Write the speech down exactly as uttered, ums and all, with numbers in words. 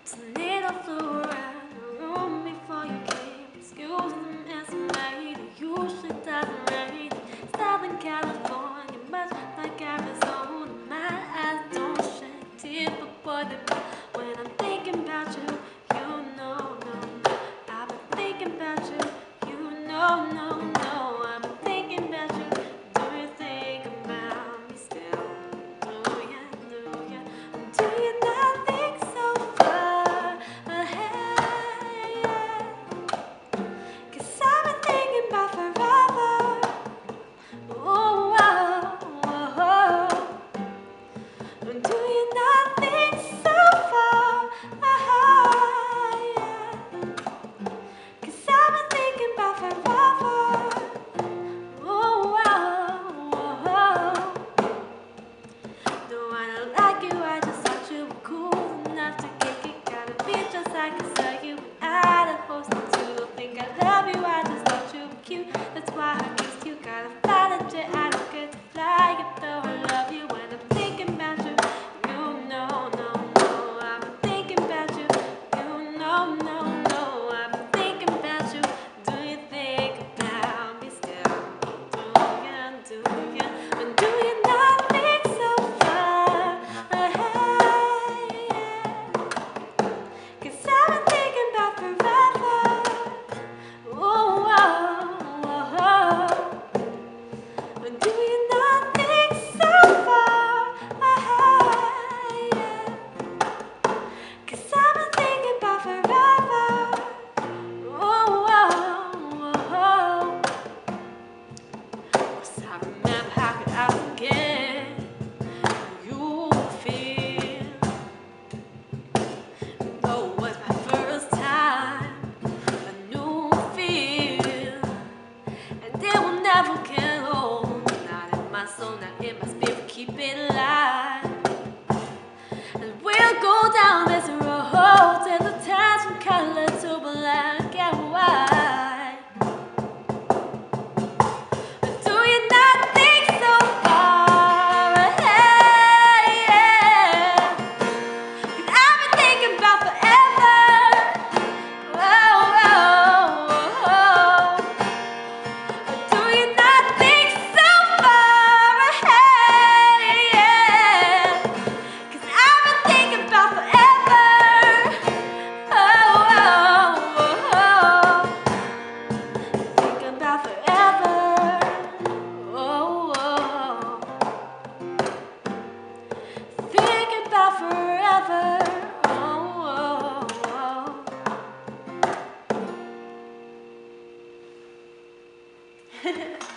Tornado flew around the room before you came. Excuse the mess I made. It usually doesn't rain. Southern California, much like Arizona. My eyes don't shed tears, but boy, they fall when I'm thinking about you. You know, no, no. I've been thinking about you. You know, no, no. I've been thinking about you. Do you think about me still? Do ya, do ya, do you not think so far ahead? 'Cause I've been thinking about forever. Oh, oh, oh, oh. Do you not think so far ahead? 'Cause I've been thinking about forever. Oh, oh, oh, oh. No, I don't like you, I just thought you were cool enough to kick it. Gotta be just like I saw you at a hostel too. Think I love you, I just thought you were cute. That's why I kissed you. Gotta fly legit, I don't get to fly it though. I love you when I'm thinking about you. You know, no, no, I've been thinking about you. You know, no, no, I've been thinking about you. Do you think about me still? Do you, do you, and do you not think so far ahead? 'Cause I've been thinking about forever. Oh, oh, oh, oh. Do you not think so far ahead? 'Cause I've been thinking about forever. Oh, oh, oh, oh. 'Cause I remember how could I forget how you feel. Though it was my first time, a new feel, and it will never get old. Not in my soul, not in my spirit, keep it alive. And we'll go down this road till the times from color to black and white. Do you not think so far ahead? 'Cause I've been thinking about forever. Oh, oh, oh. Do you not think so far ahead? 'Cause I've been thinking about forever. Oh, oh, oh. Thinking about forever. Oh, oh. Thinking about forever. Oh, oh, oh.